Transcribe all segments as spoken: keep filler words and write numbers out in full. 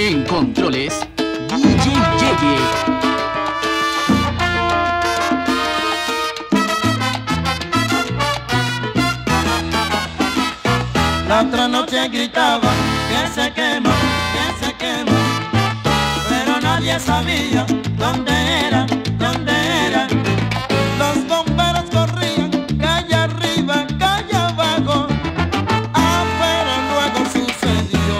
En controles, D J Yeye. La otra noche gritaban que se quema, que se quema, pero nadie sabía dónde era, dónde era. Los bomberos corrían calle arriba, calle abajo, ah, pero luego sucedió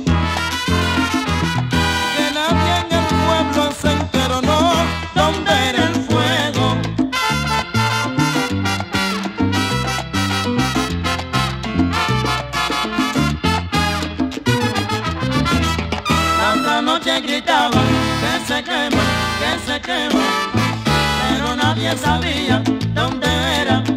que nadie en el pueblo se enteró, no, dónde era el fuego. La noche gritaban que se quema, que se quema, pero nadie sabía dónde era,